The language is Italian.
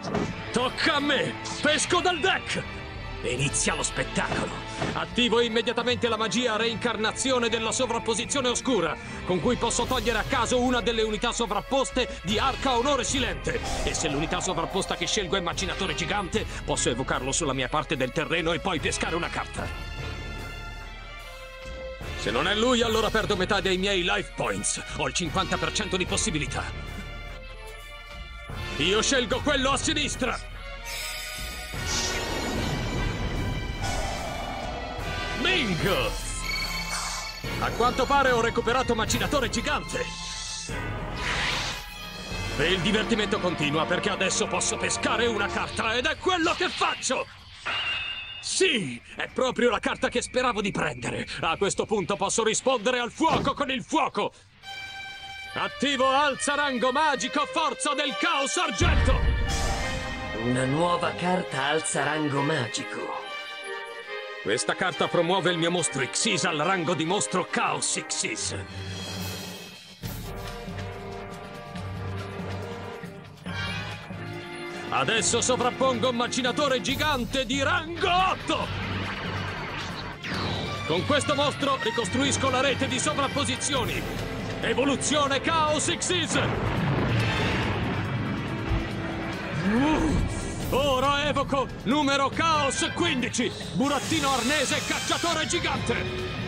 Tocca a me! Pesco dal deck! Inizia lo spettacolo. Attivo immediatamente la magia reincarnazione della sovrapposizione oscura, con cui posso togliere a caso una delle unità sovrapposte di Arca Onore Silente. E se l'unità sovrapposta che scelgo è Macinatore Gigante, posso evocarlo sulla mia parte del terreno e poi pescare una carta. Se non è lui, allora perdo metà dei miei life points. Ho il 50% di possibilità. Io scelgo quello a sinistra. Bingo! A quanto pare ho recuperato Macinatore Gigante. E il divertimento continua perché adesso posso pescare una carta ed è quello che faccio! Sì, è proprio la carta che speravo di prendere. A questo punto posso rispondere al fuoco con il fuoco. Attivo alza rango magico, forza del caos argento! Una nuova carta alza rango magico. Questa carta promuove il mio mostro Xyz al rango di mostro Chaos Xyz. Adesso sovrappongo un Macinatore Gigante di rango 8! Con questo mostro ricostruisco la rete di sovrapposizioni. Evoluzione Chaos Xyz! Ora evoco numero Chaos 15, burattino arnese cacciatore gigante!